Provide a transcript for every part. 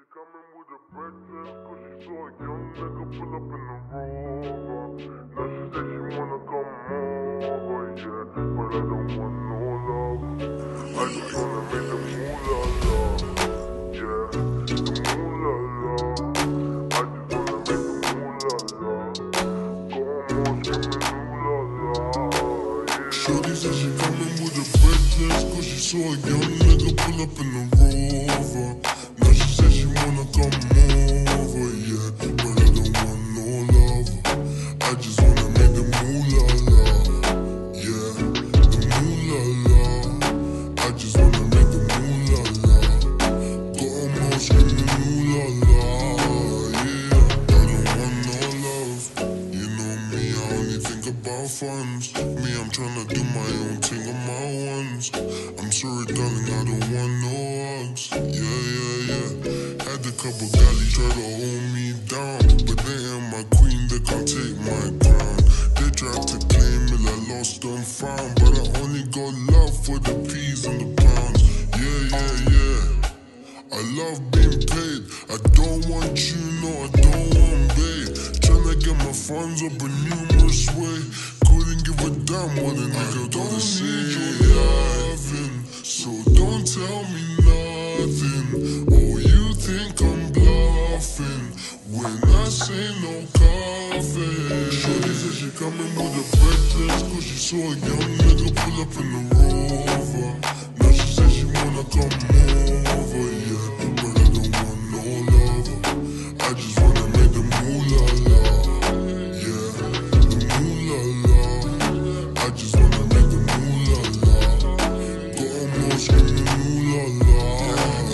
coming with a breakfast, cause she saw a young nigga pull up in the Rover. Now she said she wanna come over, yeah, but I don't want no love. I just wanna make the moolah love, yeah, the moolah love. I just wanna make the moolah love. Go on, screaming moolah love, yeah. Shorty said she coming with a breakfast, cause she saw a young nigga pull up in the Rover. Now she said she wanna come over, yeah, but I don't want no love. I just wanna make the moolah love, yeah, the moolah love. I just wanna make the moolah love. Got 'em all screaming moolah love, yeah. I don't want no love. You know me, I only think about funds. Me, I'm tryna do my own thing on my ones. I'm sorry, darling, I don't want no hugs. Yeah. Had a couple galleys try to hold me down, but they ain't my queen, they can't take my crown. They tried to claim me like lost and found, but I only got love for the peas and the pounds. Yeah. I love being paid. I don't want you, no, I don't want babe. Tryna get my funds up a numerous way. Couldn't give a damn what a nigga gotta say. Loving, so don't tell me nothing. Oh, you think I'm bluffing when I say no coffee. Shorty said she coming with a breakfast, cause she saw a young nigga pull up in the Rover. Now she said she wanna come over, yeah, but I don't want no love. I just wanna make the moolah love, yeah, the moolah love. I just wanna make the moolah love. Got 'em all screaming moolah love,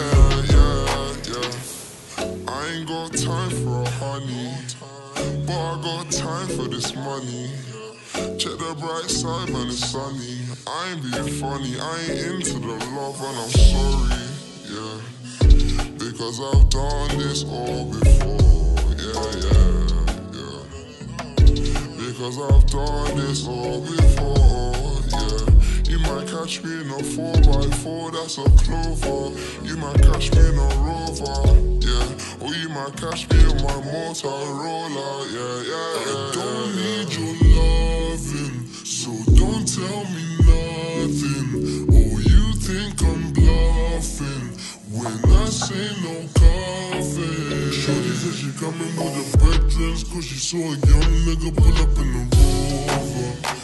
yeah. I ain't got time for a honey, but I got time for this money. Check the bright side, man, it's sunny. I ain't being funny, I ain't into the love, and I'm sorry, yeah, because I've done this all before, yeah. Because I've done this all before, yeah. You might catch me in a 4x4, that's a Clover. You might catch me in a Rover, yeah. Or you might catch me in my Motorola, yeah. I don't need your loving, so don't tell me nothing. Oh, you think I'm bluffing when I say no coffee. Shorty said she coming with a breakfast, cause she saw a young nigga pull up in the Rover.